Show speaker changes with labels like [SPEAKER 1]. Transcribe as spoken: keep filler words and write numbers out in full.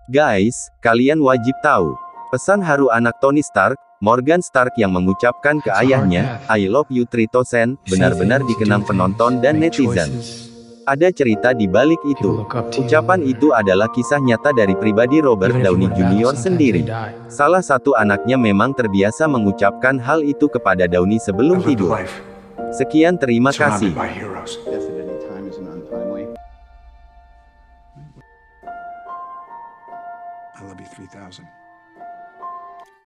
[SPEAKER 1] Guys, kalian wajib tahu. Pesan haru anak Tony Stark, Morgan Stark yang mengucapkan ke ayahnya, I love you three thousand, benar-benar dikenang penonton dan netizen. Ada cerita di balik itu. Ucapan itu adalah kisah nyata dari pribadi Robert Downey Junior sendiri. Salah satu anaknya memang terbiasa mengucapkan hal itu kepada Downey sebelum tidur. Sekian, terima kasih.
[SPEAKER 2] I love you three thousand.